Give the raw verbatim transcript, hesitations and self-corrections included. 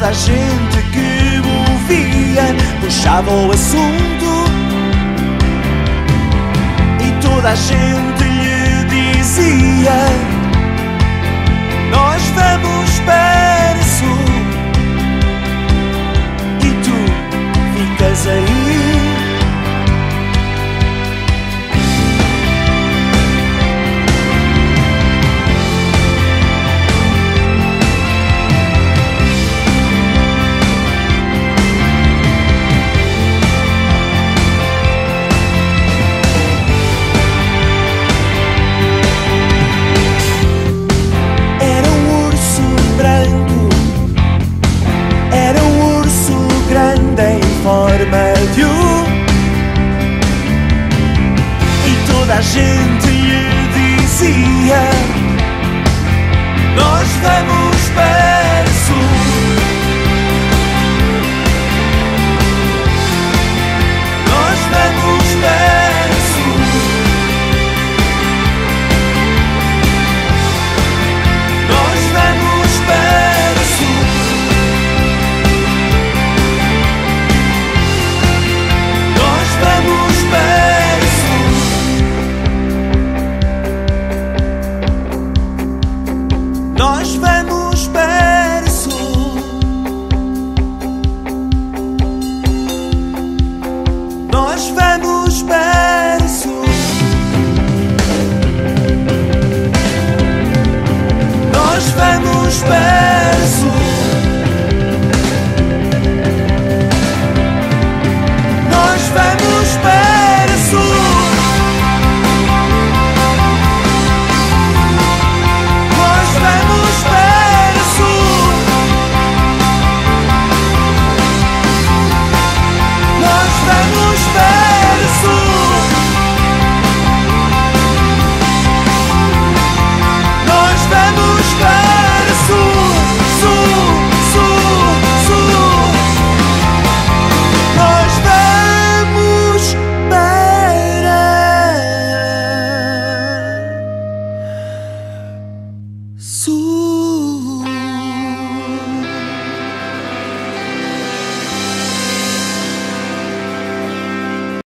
toda a gente que o via puxava o assunto, e toda a gente lhe dizia: nós vamos para o sul. E tu ficas aí. E toda a gente lhe dizia: nós vamos para o sul. Nós vamos para o sul. Nós vamos para o sul. Vamos para o sul. Nós vamos para o sul. Nós vamos para o sul. Nós vamos para o sul.